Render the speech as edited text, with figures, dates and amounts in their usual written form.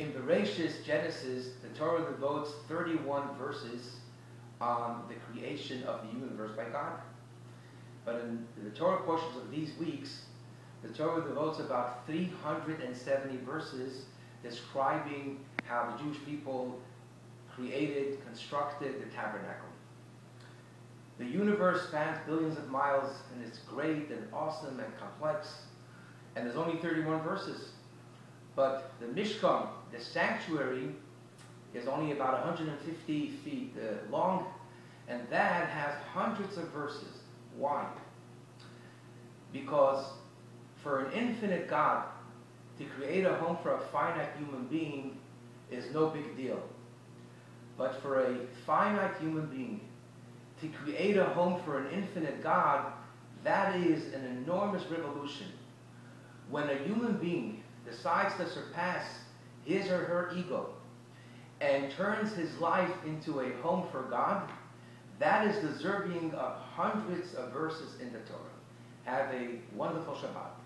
In Bereshis, Genesis, the Torah devotes 31 verses on the creation of the universe by God. But in the Torah portions of these weeks, the Torah devotes about 370 verses describing how the Jewish people created, constructed the tabernacle. The universe spans billions of miles, and it's great and awesome and complex, and there's only 31 verses. But the Mishkan, the sanctuary, is only about 150 feet long, and that has hundreds of verses. Why? Because for an infinite God to create a home for a finite human being is no big deal. But for a finite human being to create a home for an infinite God, that is an enormous revolution. When a human being decides to surpass his or her ego and turns his life into a home for God, that is deserving of hundreds of verses in the Torah. Have a wonderful Shabbat.